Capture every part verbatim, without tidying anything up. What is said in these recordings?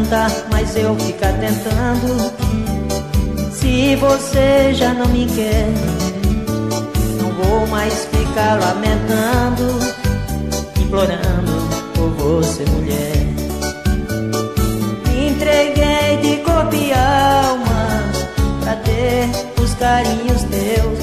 pergunta, mas eu ficar tentando. Se você já não me quer, não vou mais ficar lamentando, implorando por você, mulher. Me entreguei de corpo e alma pra ter os carinhos teus.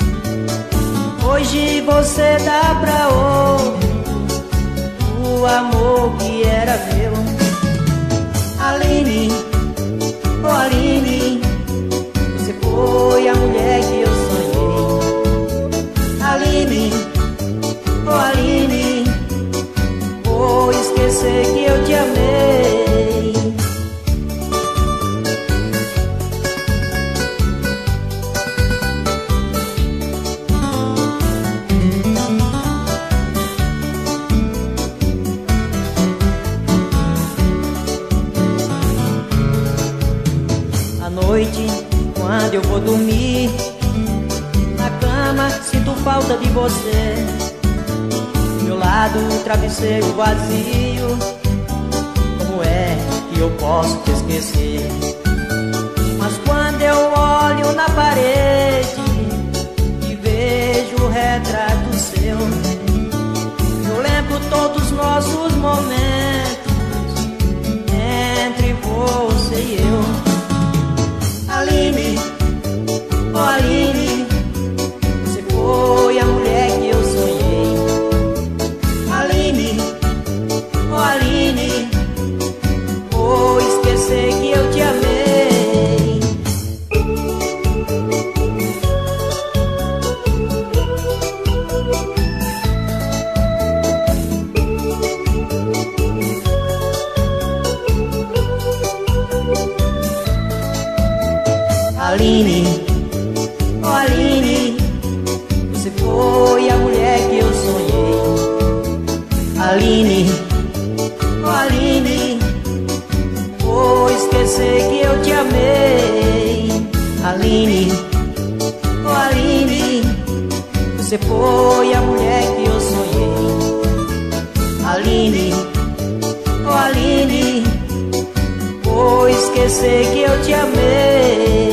Hoje você dá pra outro o amor que era meu. Aline, oh Aline, você foi a mulher que eu sonhei. Aline, oh Aline, vou esquecer que eu te amei. Noite, quando eu vou dormir, na cama sinto falta de você. Do meu lado o travesseiro vazio, como é que eu posso te esquecer? Mas quando eu olho na parede e vejo o retrato seu, eu lembro todos os nossos momentos entre você e eu. Aline, oh Aline, você foi a mulher que eu sonhei. Aline, oh Aline, vou esquecer que eu te amei. Aline, oh Aline, você foi a mulher que eu sonhei. Aline, oh Aline, vou esquecer que eu te amei. Aline, oh Aline, você foi a mulher que eu sonhei. Aline, oh Aline, vou esquecer que eu te amei.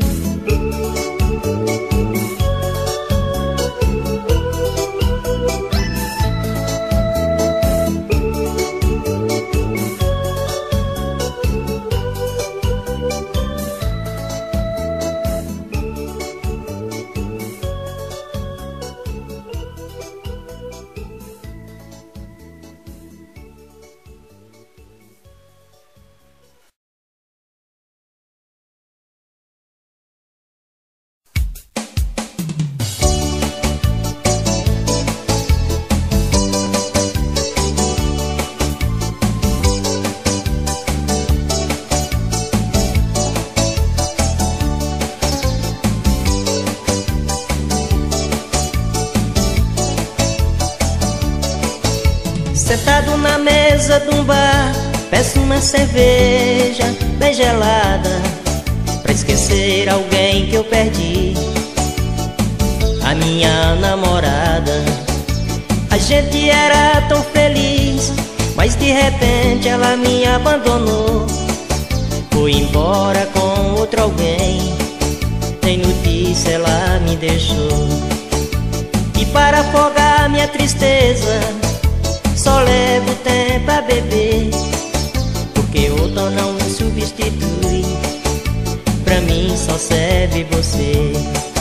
Sentado na mesa de um bar, peço uma cerveja bem gelada, pra esquecer alguém que eu perdi, a minha namorada. A gente era tão feliz, mas de repente ela me abandonou. Foi embora com outro alguém, sem notícia ela me deixou. E para afogar minha tristeza, só levo tempo a beber, porque outra não me substitui, pra mim só serve você.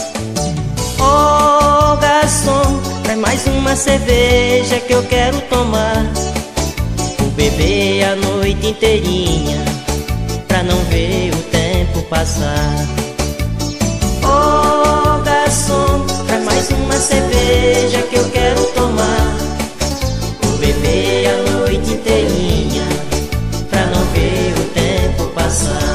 Oh garçom, traz mais uma cerveja que eu quero tomar. Vou beber a noite inteirinha, pra não ver o tempo passar. Oh garçom, traz mais uma cerveja que eu quero tomar. Beber a noite inteirinha, pra não ver o tempo passar.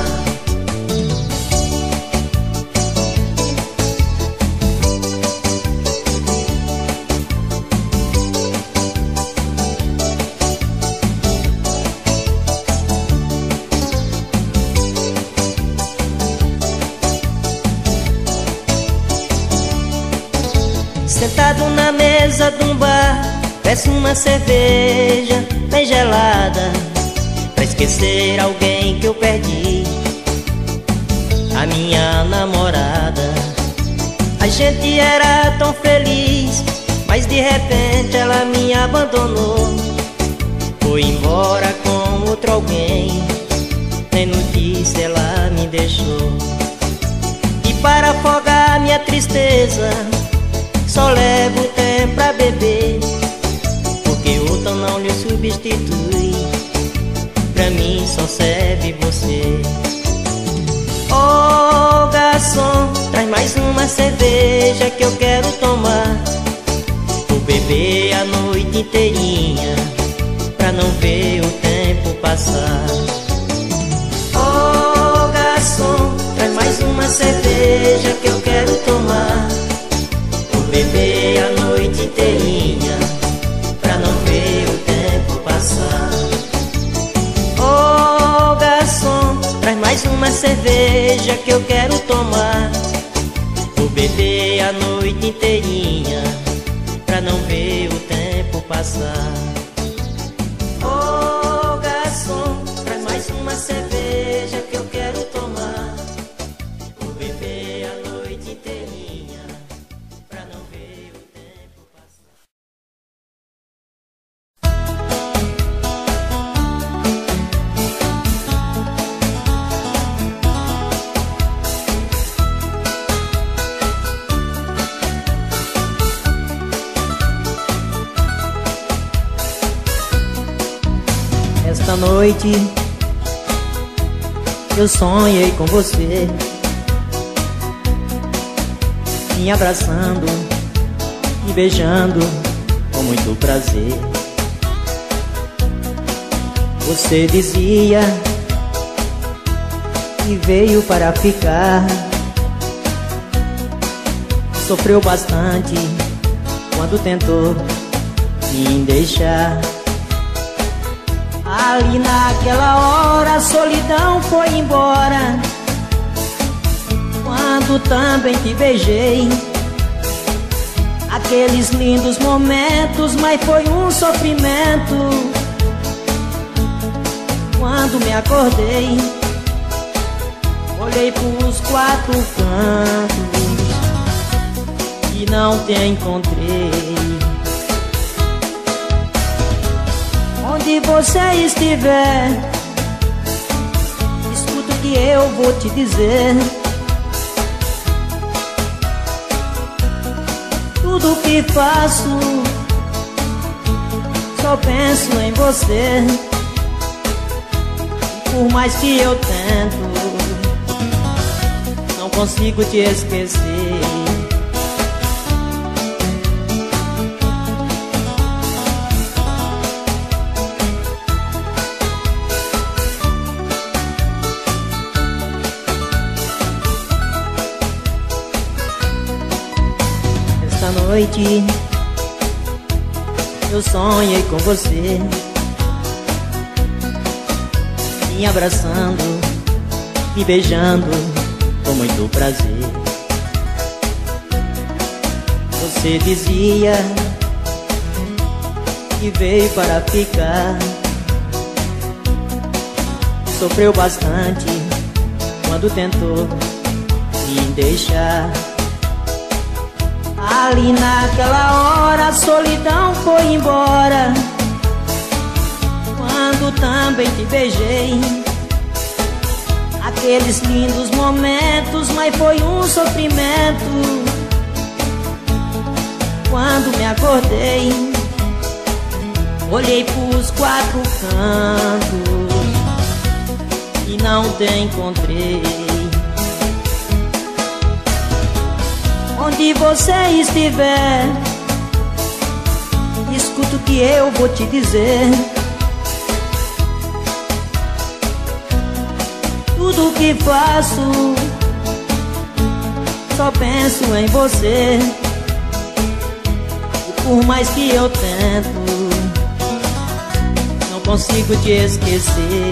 Sentado na mesa de um bar, peço uma cerveja bem gelada, pra esquecer alguém que eu perdi, a minha namorada. A gente era tão feliz, mas de repente ela me abandonou. Foi embora com outro alguém, nem notícia ela me deixou. E para afogar minha tristeza, só levo tempo pra beber, porque outro não lhe substitui, pra mim só serve você. Ô garçom, traz mais uma cerveja que eu quero tomar. Vou beber a noite inteirinha, pra não ver o tempo passar. Ô garçom, traz mais uma cerveja que eu quero tomar. Vou beber a noite inteirinha, pra não ver o tempo passar. Ô garçom, traz mais uma cerveja que eu quero tomar. Vou beber a noite inteirinha, pra não ver o tempo passar. Ô garçom, traz mais uma cerveja que eu quero tomar. Vou beber a noite inteirinha, pra não ver o tempo passar. Esta noite eu sonhei com você, me abraçando, me beijando com muito prazer. Você dizia que veio para ficar, sofreu bastante quando tentou me deixar. Ali naquela hora a solidão foi embora, quando também te beijei. Aqueles lindos momentos, mas foi um sofrimento. Quando me acordei, olhei pros quatro cantos e não te encontrei. Onde você estiver, escuta o que eu vou te dizer. Tudo que faço, só penso em você. Por mais que eu tento, não consigo te esquecer. Esta noite eu sonhei com você, me abraçando, me beijando com muito prazer. Você dizia que veio para ficar, sofreu bastante quando tentou me deixar. Ali naquela hora a solidão foi embora, quando também te beijei. Aqueles lindos momentos, mas foi um sofrimento. Quando me acordei, olhei pros quatro cantos e não te encontrei. Onde você estiver, escuta o que eu vou te dizer. Tudo que faço, só penso em você. E por mais que eu tento, não consigo te esquecer.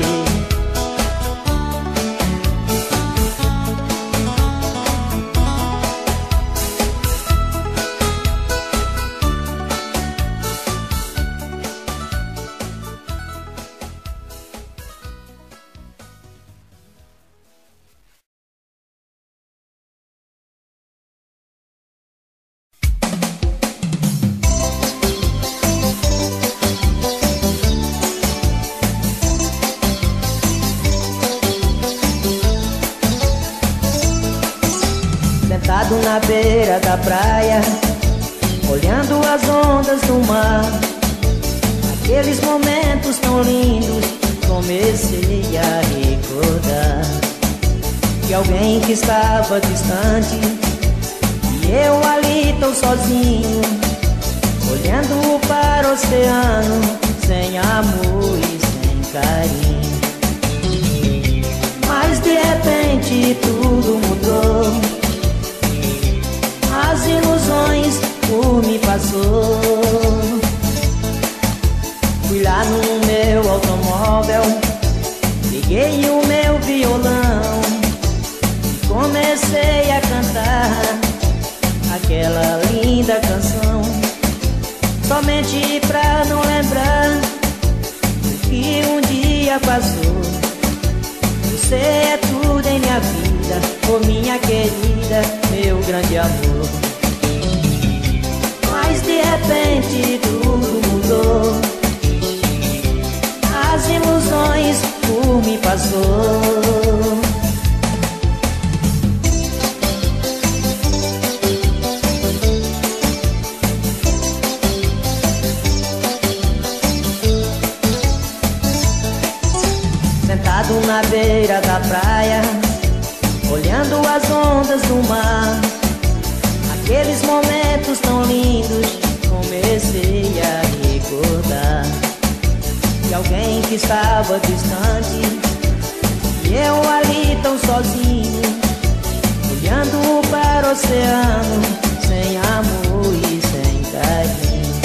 Sentado na beira da praia, olhando as ondas do mar, aqueles momentos tão lindos, comecei a recordar que alguém que estava distante e eu ali tão sozinho, olhando para o oceano, sem amor e sem carinho. Mas de repente tudo mudou, as ilusões por me passou. Fui lá no meu automóvel, liguei o meu violão e comecei a cantar aquela linda canção, somente pra não lembrar o que um dia passou. Você é tudo em minha vida, oh minha querida, meu grande amor. Mas de repente tudo mudou, as ilusões por me passou. Sentado na beira da praia, olhando as ondas do mar, aqueles momentos tão lindos, comecei a recordar que alguém que estava distante e eu ali tão sozinho, olhando para o oceano, sem amor e sem carinho.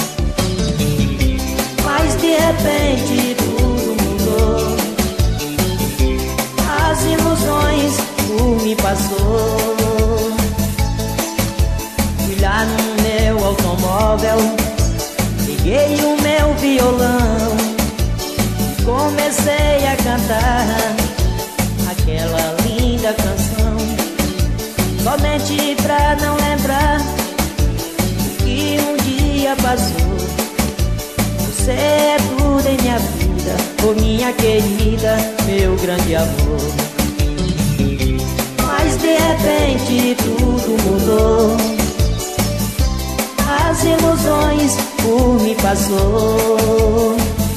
Mas de repente tudo mudou, as ilusões por me passou. Fui lá no meu automóvel, liguei o meu violão e comecei a cantar aquela linda canção, somente pra não lembrar o que um dia passou. Você é tudo em minha vida, oh minha querida, meu grande amor. Mas de repente tudo mudou, as ilusões por me passou.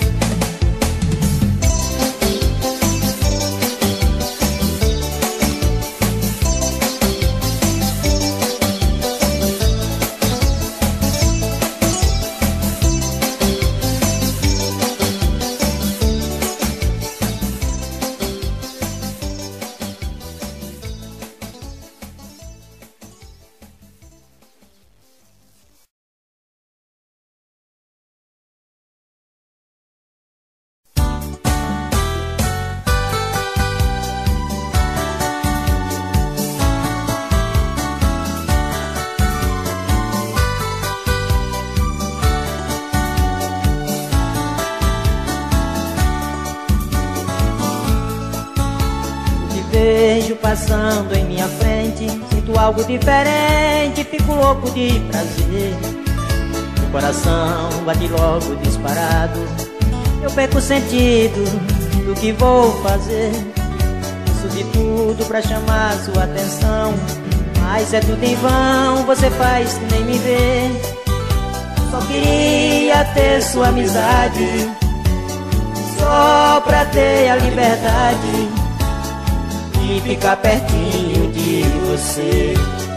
Vejo passando em minha frente, sinto algo diferente, fico louco de prazer. O coração bate logo disparado, eu perco o sentido do que vou fazer. Faço de tudo pra chamar sua atenção, mas é tudo em vão, você faz que nem me vê. Só queria ter sua amizade, só pra ter a liberdade e ficar pertinho de você.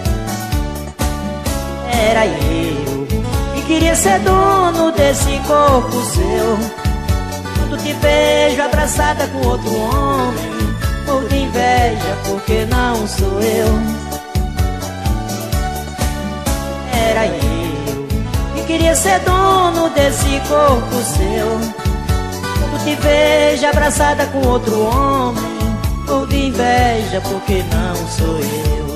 Era eu que queria ser dono desse corpo seu. Quando te vejo abraçada com outro homem, morro de inveja porque não sou eu. Era eu que queria ser dono desse corpo seu. Quando te vejo abraçada com outro homem, morro de inveja porque não sou eu.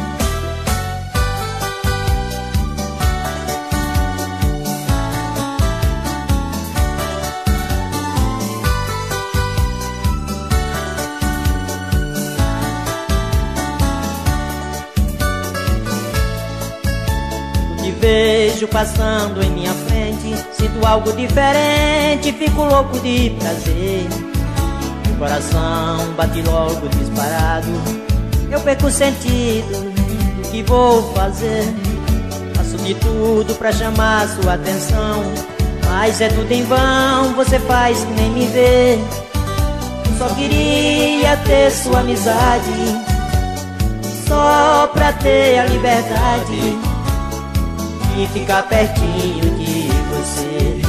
Te vejo passando em minha frente, sinto algo diferente, fico louco de prazer. O coração bate logo disparado, eu perco o sentido do o que vou fazer? Faço de tudo pra chamar sua atenção, mas é tudo em vão, você faz que nem me vê. Só queria ter sua amizade, só pra ter a liberdade e ficar pertinho de você.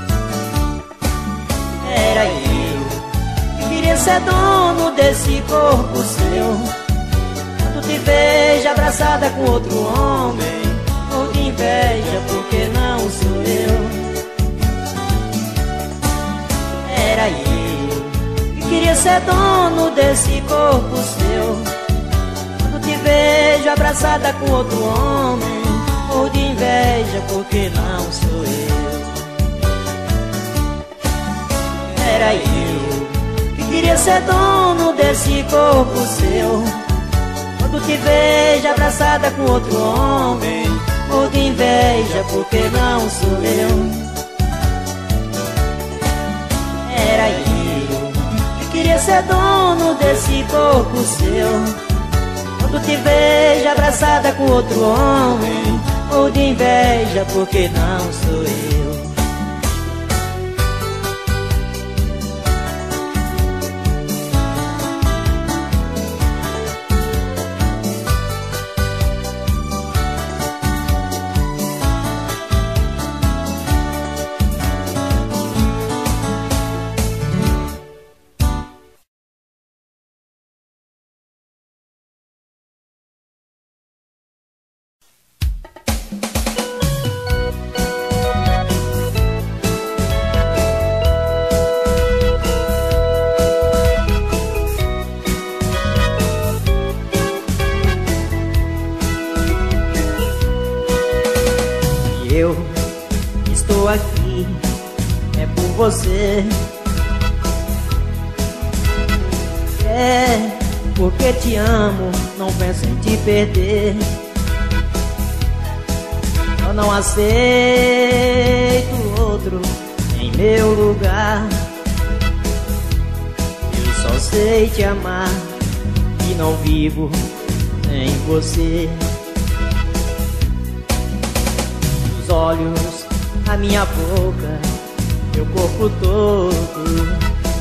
Era eu que queria ser dono desse corpo seu. Quando te vejo abraçada com outro homem, ou de inveja porque não sou eu. Era eu que queria ser dono desse corpo seu. Quando te vejo abraçada com outro homem, ou de inveja porque não sou eu. Era eu que queria ser dono desse corpo seu. Quando te vejo abraçada com outro homem, ou de inveja porque não sou eu. Era eu que queria ser dono desse corpo seu. Quando te vejo abraçada com outro homem, ou de inveja porque não sou eu. Eu estou aqui, é por você. É porque te amo, não penso em te perder. Eu não aceito outro em meu lugar. Eu só sei te amar e não vivo sem você. Os olhos, a minha boca, meu corpo todo,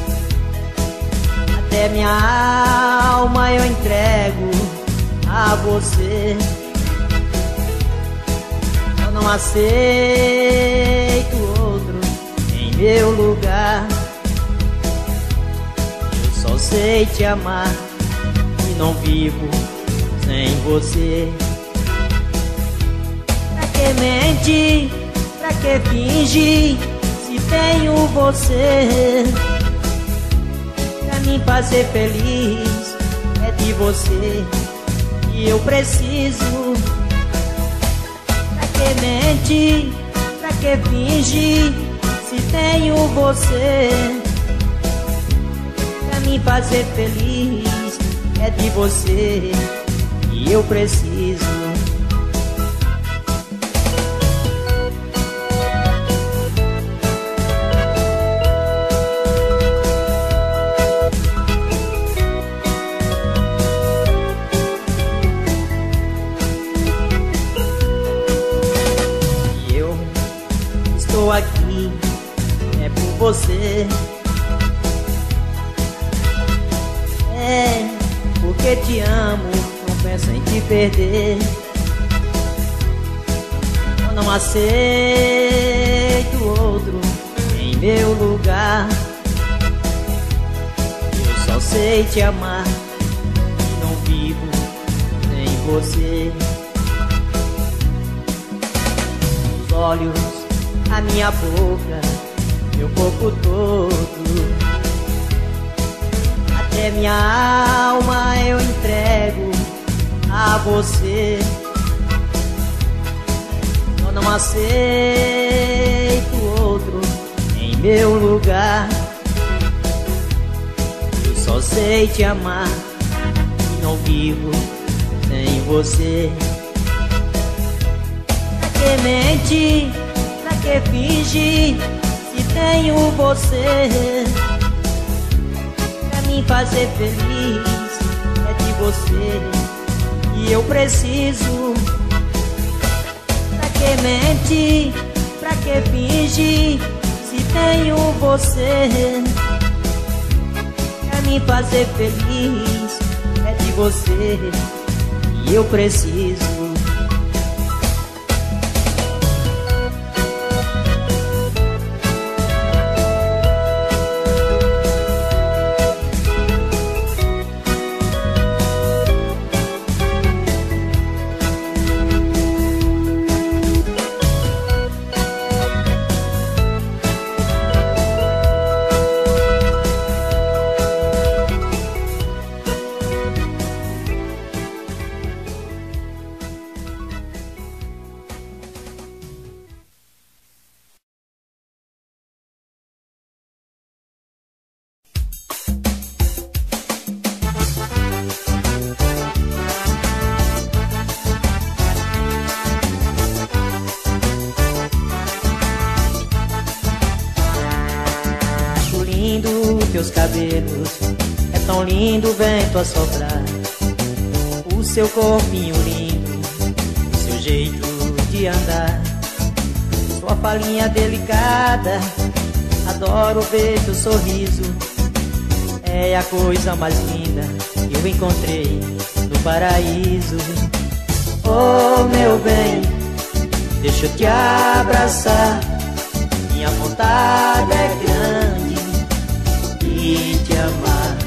até minha alma eu entrego a você. Eu não aceito outro em meu lugar. Eu só sei te amar e não vivo sem você. Pra que mentir, pra que fingir, se tenho você? Pra me fazer feliz, é de você que eu preciso. Pra que mentir, pra que fingir, se tenho você? Pra me fazer feliz, é de você que eu preciso. Estou aqui, é por você. É porque te amo, não penso em te perder. Eu não aceito outro em meu lugar. Eu só sei te amar e não vivo sem você. Os olhos, a minha boca, meu corpo todo, até minha alma eu entrego a você. Eu não aceito outro em meu lugar. Eu só sei te amar e não vivo sem você. Pra que mentir, pra que fingir, se tenho você? Pra me fazer feliz, é de você e eu preciso. Pra que mentir, pra que fingir, se tenho você? Pra me fazer feliz, é de você e eu preciso. Teus cabelos, é tão lindo o vento a soprar, o seu corpinho lindo, o seu jeito de andar, sua falinha delicada, adoro ver teu sorriso, é a coisa mais linda que eu encontrei no paraíso. Oh meu bem, deixa eu te abraçar, minha vontade é grande e te amar.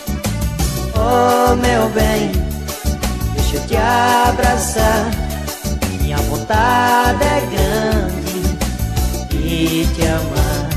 Oh meu bem, deixa eu te abraçar, minha vontade é grande e te amar.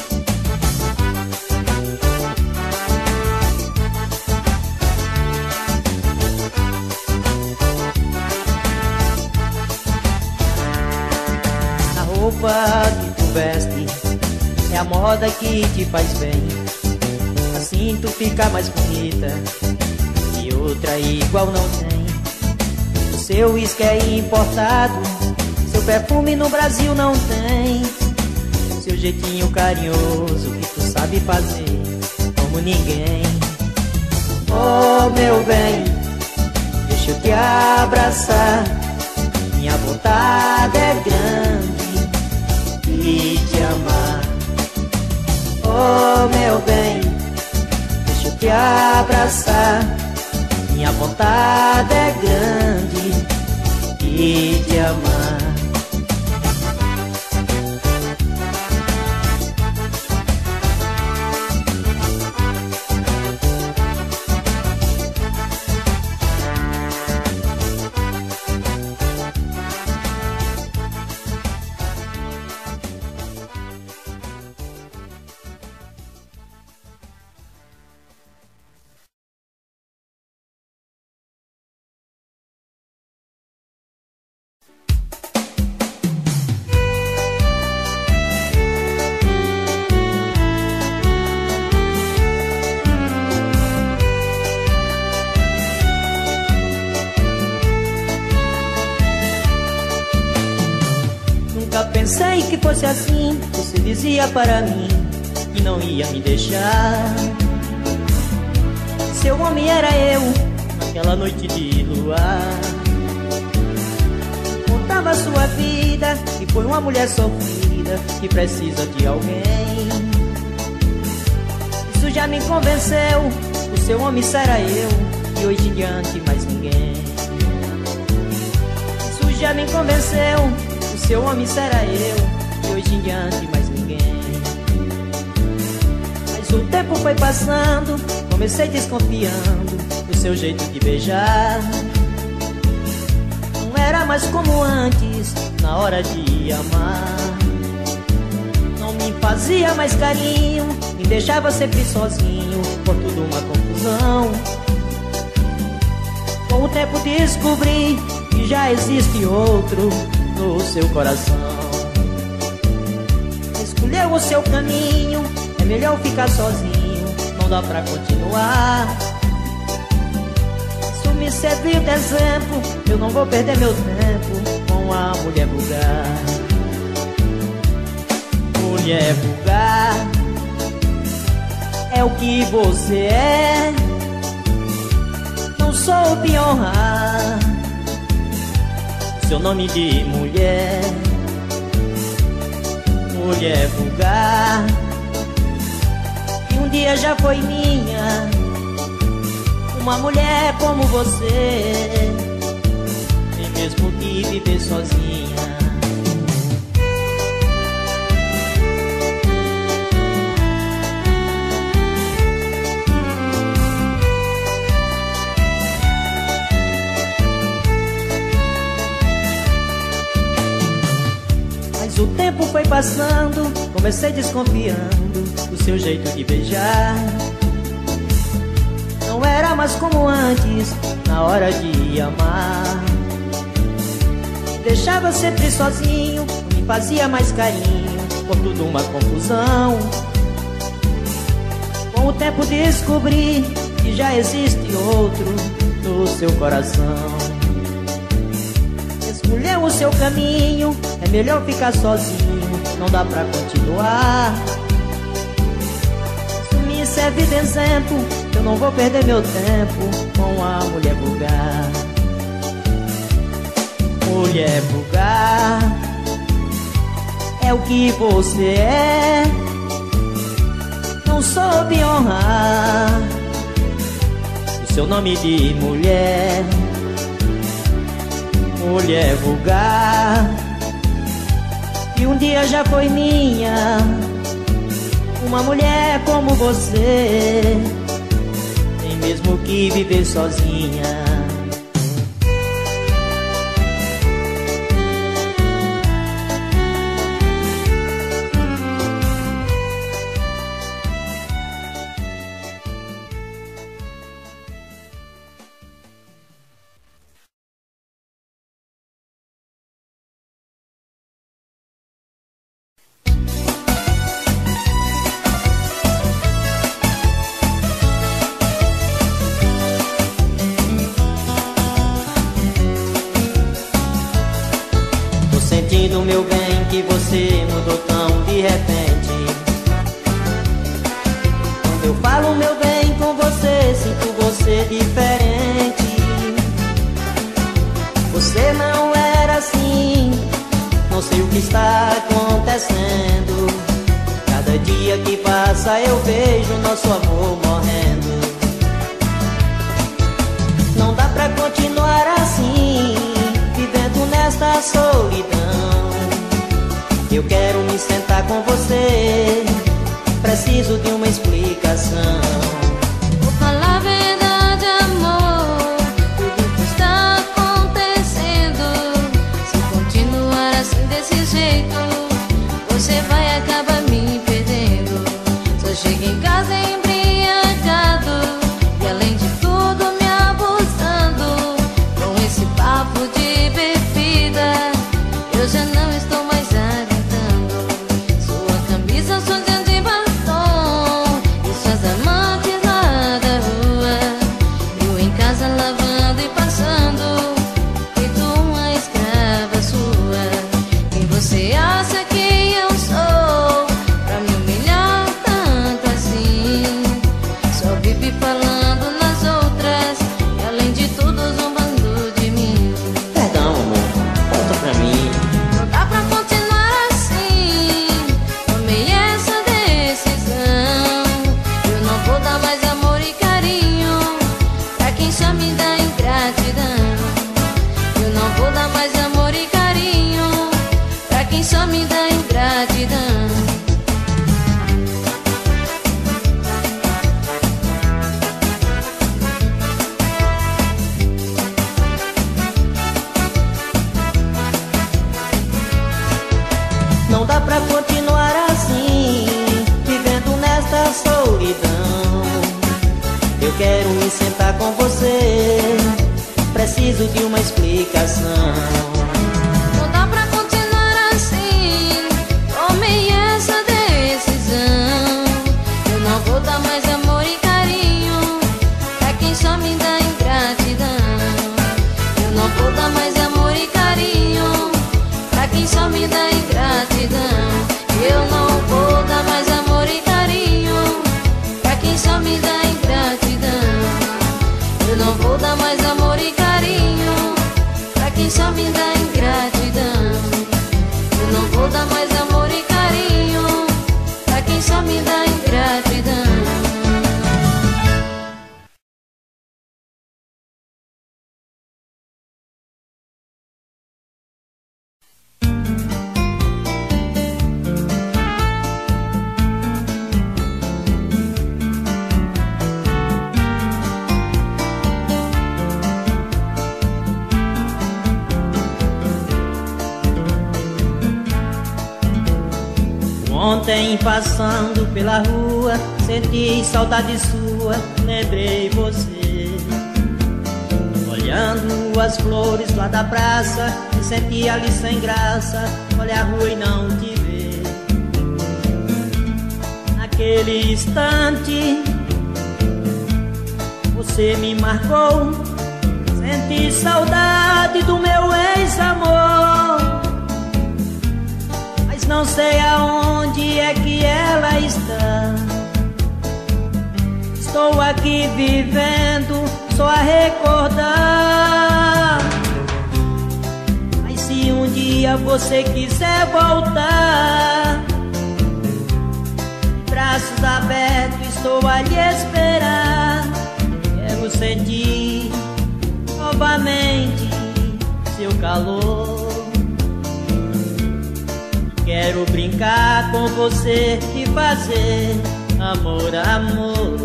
A roupa que tu veste é a moda que te faz bem, assim tu fica mais bonita e outra igual não tem. O seu uísque é importado, seu perfume no Brasil não tem. Seu jeitinho carinhoso que tu sabe fazer como ninguém. Oh meu bem, deixa eu te abraçar, minha vontade é grande e te amar. Oh meu bem, deixa eu te abraçar, minha vontade é grande e te amar. Pensei que fosse assim, você dizia para mim que não ia me deixar. Seu homem era eu, naquela noite de luar. Contava sua vida, que foi uma mulher sofrida, que precisa de alguém. Isso já me convenceu, o seu homem será eu, e hoje em diante mais ninguém. Isso já me convenceu, o seu homem será eu, e hoje em diante mais ninguém. Mas o tempo foi passando, comecei desconfiando do seu jeito de beijar. Não era mais como antes, na hora de amar. Não me fazia mais carinho, me deixava sempre sozinho, por tudo uma confusão. Com o tempo descobri que já existe outro no seu coração. Escolheu o seu caminho, é melhor ficar sozinho, não dá pra continuar. Isso me serviu de exemplo, eu não vou perder meu tempo com a mulher vulgar. Mulher vulgar é o que você é, não soube honrar o seu nome de mulher. Mulher vulgar, que um dia já foi minha. Uma mulher como você, nem mesmo que viver sozinha. Mas o tempo foi passando, comecei desconfiando do seu jeito de beijar. Não era mais como antes, na hora de amar. Me deixava sempre sozinho, me fazia mais carinho, por tudo uma confusão. Com o tempo descobri que já existe outro no seu coração. Escolheu o seu caminho, é melhor ficar sozinho, não dá pra continuar. Isso me serve de exemplo, eu não vou perder meu tempo com a mulher vulgar. Mulher vulgar, é o que você é. Não soube honrar o seu nome de mulher. Mulher vulgar, que um dia já foi minha. Uma mulher como você, tem mesmo que viver sozinha. Sentindo, meu bem, que você mudou tão de repente. Quando eu falo, meu bem, com você, sinto você diferente. Você não era assim, não sei o que está acontecendo. Cada dia que passa eu vejo nosso amor morrendo. Não dá pra continuar assim, vivendo nesta solidão. Eu quero me sentar com você, preciso de uma explicação. Vou falar a verdade, amor, tudo que está acontecendo. Se continuar assim desse jeito, você vai acabar me perdendo. Só chego em casa embriagado e além de tudo me abusando. Com esse papo de bebida, eu já não estou mais aguentando. Sua camisa suja de batom e suas amantes lá da rua. Eu em casa lavando e passando, feito uma escrava sua. Quem você acha que eu sou pra me humilhar tanto assim? Só vive falando nas outras e além de tudo zombando de mim. Perdão, amor, volta pra mim. Não dá pra continuar assim, tomei essa decisão. Eu não vou dar mais amor e carinho pra quem só me dá ingratidão. Eu não vou dar mais amor e carinho pra quem só me dá ingratidão. Não dá pra continuar assim, vivendo nesta solidão. Eu quero me sentar com você, preciso de uma explicação. Não dá pra continuar assim, tomei essa decisão. Eu não vou dar mais amor e carinho pra quem só me dá ingratidão. Eu não vou dar mais amor e carinho pra quem só me dá ingratidão. Eu não vou dar mais amor e carinho pra quem só me dá ingratidão. Eu não vou dar mais amor e carinho pra quem só me dá ingratidão. Ontem passando pela rua, senti saudade sua, lembrei você. Olhando as flores lá da praça, me senti ali sem graça, olha a rua e não te ver. Naquele instante, você me marcou, senti saudade do meu ex-amor. Não sei aonde é que ela está. Estou aqui vivendo só a recordar. Mas se um dia você quiser voltar, braços abertos estou a lhe esperar. Quero sentir novamente seu calor. Quero brincar com você e fazer amor, amor.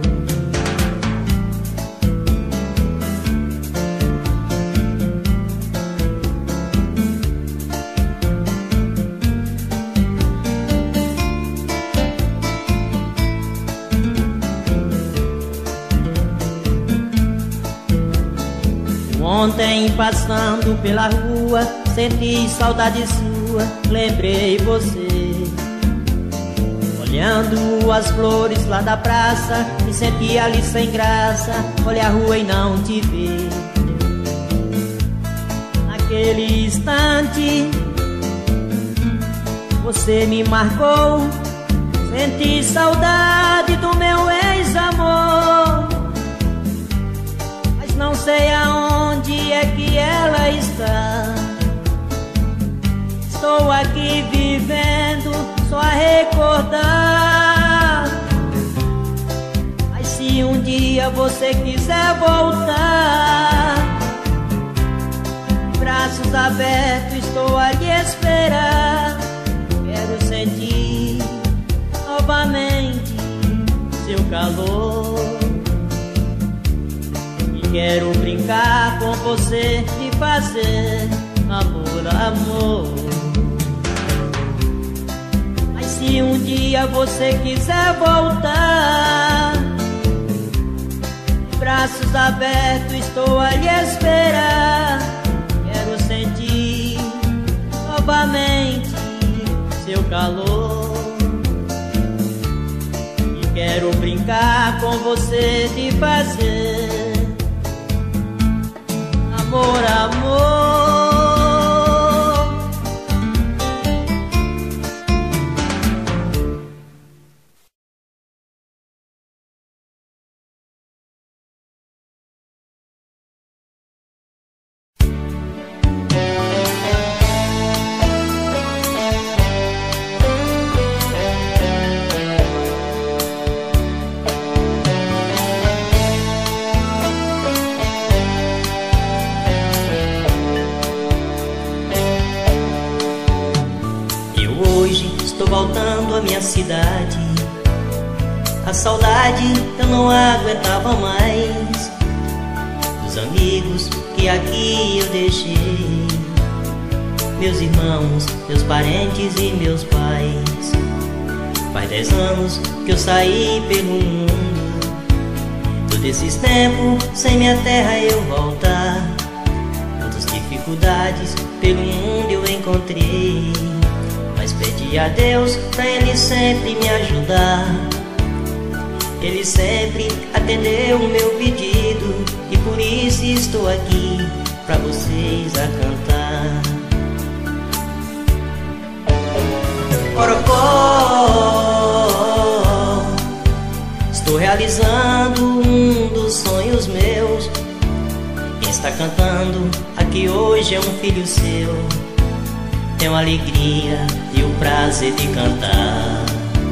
Ontem passando pela rua, senti saudade sua, lembrei você. Olhando as flores lá da praça, me senti ali sem graça, olha a rua e não te ver. Naquele instante, você me marcou, senti saudade do meu ex-amor. Mas não sei aonde é que ela está. Estou aqui vivendo só a recordar. Mas se um dia você quiser voltar, braços abertos estou a lhe esperar. Quero sentir novamente seu calor. E quero brincar com você e fazer amor, amor. Se um dia você quiser voltar, braços abertos estou a lhe esperar. Quero sentir novamente seu calor. E quero brincar com você de fazer amor, amor. Voltando à minha cidade, a saudade eu não aguentava mais. Os amigos que aqui eu deixei, meus irmãos, meus parentes e meus pais. Faz dez anos que eu saí pelo mundo, todos esses tempos sem minha terra eu voltar. Muitas dificuldades pelo mundo eu encontrei, mas pedi a Deus pra Ele sempre me ajudar. Ele sempre atendeu o meu pedido e por isso estou aqui pra vocês a cantar. Orocó, estou realizando um dos sonhos meus. Quem está cantando aqui hoje é um filho seu. Tenho a alegria e o prazer de cantar.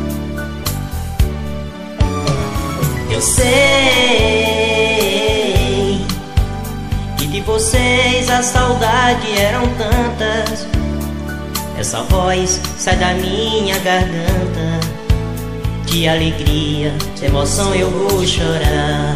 Eu sei que de vocês a saudade eram tantas. Essa voz sai da minha garganta. De alegria, de emoção eu vou chorar.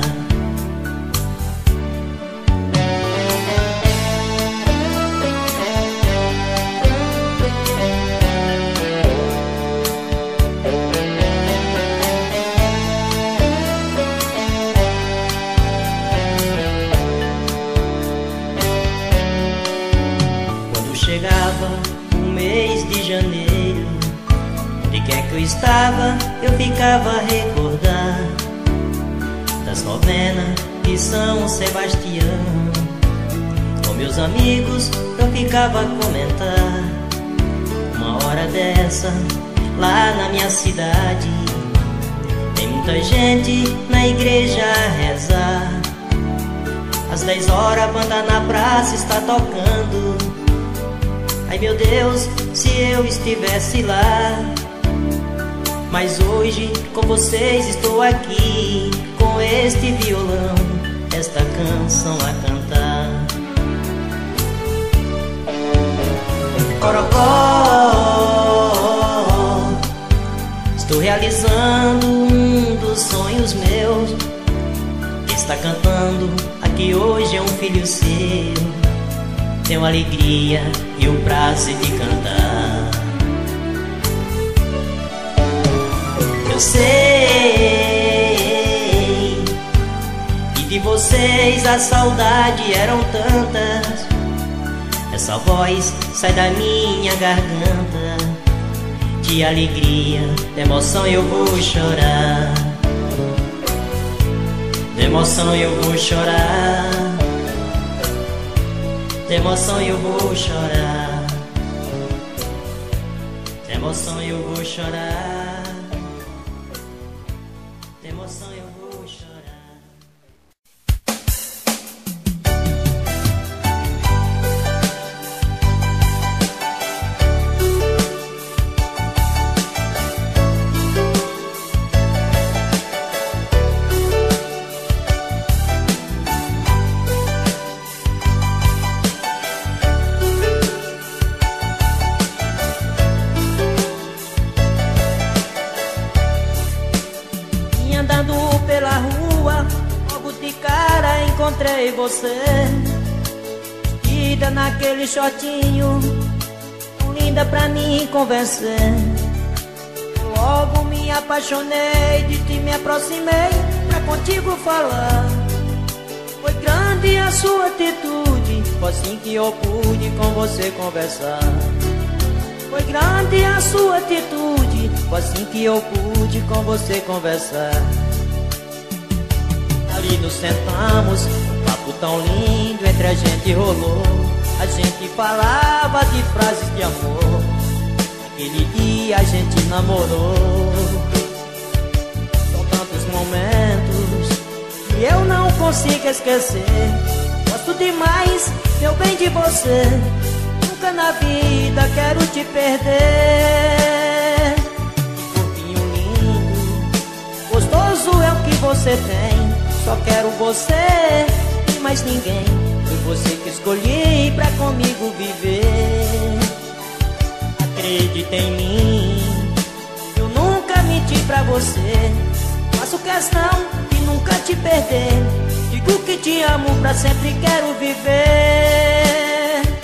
eu ficava a recordar das novenas de São Sebastião. Com meus amigos eu ficava a comentar. Uma hora dessa, lá na minha cidade, tem muita gente na igreja a rezar. Às dez horas a banda na praça está tocando. Ai meu Deus, se eu estivesse lá. Mas hoje com vocês estou aqui, com este violão, esta canção a cantar. Corocó, estou realizando um dos sonhos meus. Quem está cantando aqui hoje é um filho seu. Tenho alegria e o prazer de cantar. Eu sei que de vocês a saudade eram tantas. Essa voz sai da minha garganta. De alegria, de emoção eu vou chorar. De emoção eu vou chorar. De emoção eu vou chorar. De emoção eu vou chorar. De emoção eu vou chorar. Encontrei você, vestida naquele shortinho, linda pra me convencer. Logo me apaixonei, de ti me aproximei pra contigo falar. Foi grande a sua atitude, foi assim que eu pude com você conversar. Foi grande a sua atitude, foi assim que eu pude com você conversar. Ali nos sentamos, um papo tão lindo entre a gente rolou. A gente falava de frases de amor. Naquele dia a gente namorou. São tantos momentos que eu não consigo esquecer. Gosto demais, meu bem, de você. Nunca na vida quero te perder. Que corpinho lindo, gostoso é o que você tem. Só quero você e mais ninguém. Foi você que escolhi pra comigo viver. Acredita em mim, eu nunca menti pra você. Faço questão de nunca te perder. Digo que te amo, pra sempre quero viver.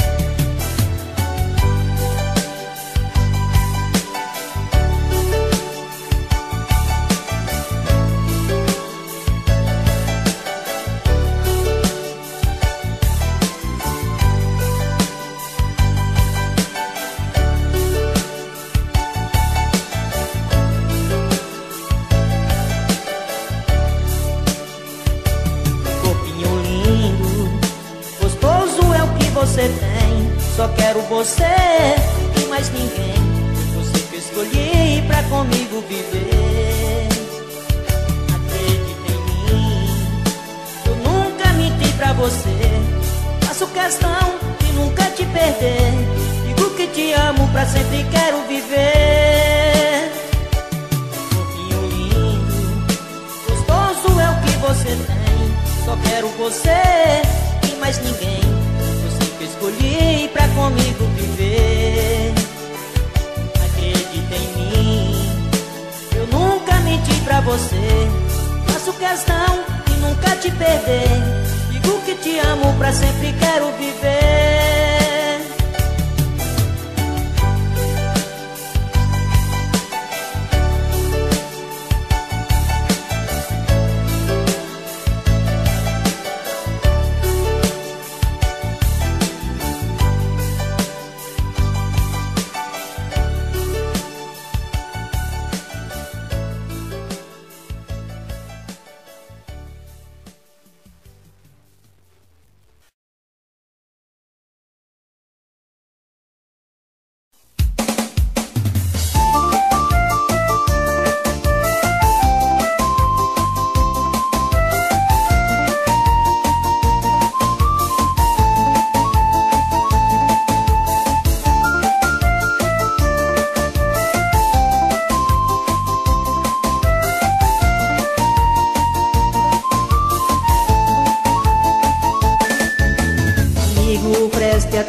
Você tem, só quero você e mais ninguém. Você que escolhi pra comigo viver. Acredita em mim, eu nunca menti pra você. Faço questão de nunca te perder. Digo que te amo, pra sempre quero viver. Corpinho lindo, gostoso é o que você tem. Só quero você e mais ninguém. Escolhi pra comigo viver. Acredita em mim, eu nunca menti pra você. Faço questão de nunca te perder. Digo que te amo, pra sempre quero viver.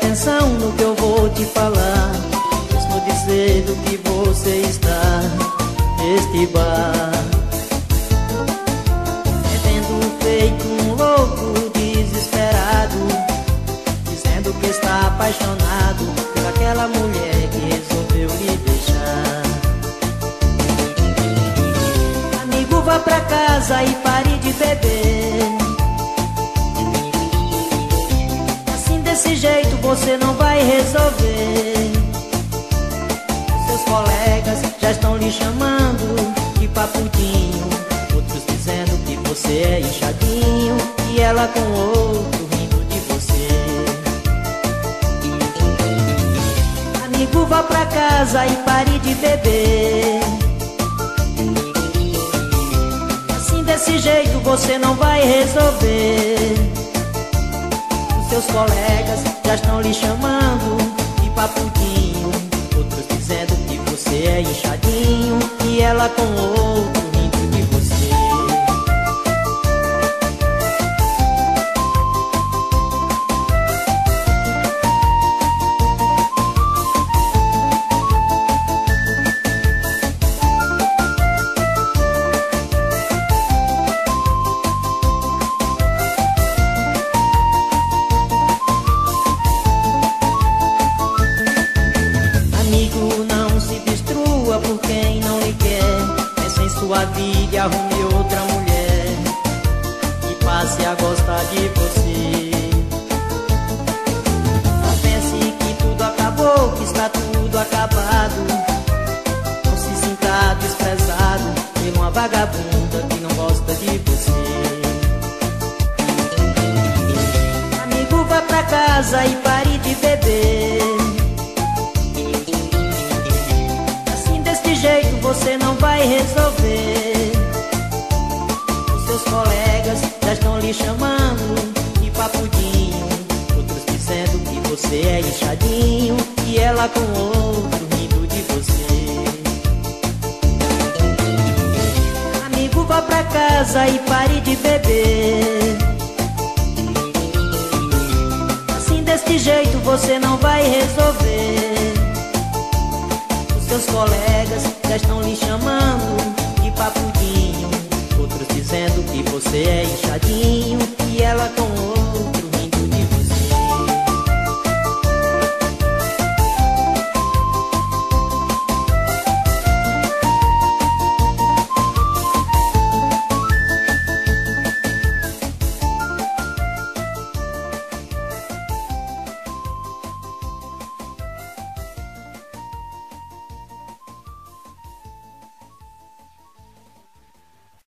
atenção no que eu vou te falar. Mesmo dizendo que você está neste bar, bebendo feito um louco desesperado, dizendo que está apaixonado por aquela mulher que resolveu lhe deixar. Amigo, vá pra casa e pare de beber. Assim desse jeito você não vai resolver. Seus colegas já estão lhe chamando de papudinho, outros dizendo que você é inchadinho e ela com outro rindo de você. Amigo, vá pra casa e pare de beber. Assim desse jeito você não vai resolver. Os seus colegas já estão lhe chamando de papudinho, outros dizendo que você é inchadinho e ela com outro rindo de você. Amigo, não se destrua por quem não lhe quer. Pense em sua vida e arrume outra mulher e passe a gostar de você. Não pense que tudo acabou, que está tudo acabado. Não se sinta desprezado por uma vagabunda que não gosta de você. Amigo, vá pra casa e pare de beber. Desse jeito você não vai resolver. Os seus colegas já estão lhe chamando de papudinho, outros dizendo que você é inchadinho e ela com outro rindo de você. Amigo, vá pra casa e pare de beber. Assim desse jeito você não vai resolver. Seus colegas já estão lhe chamando de papudinho, outros dizendo que você é inchadinho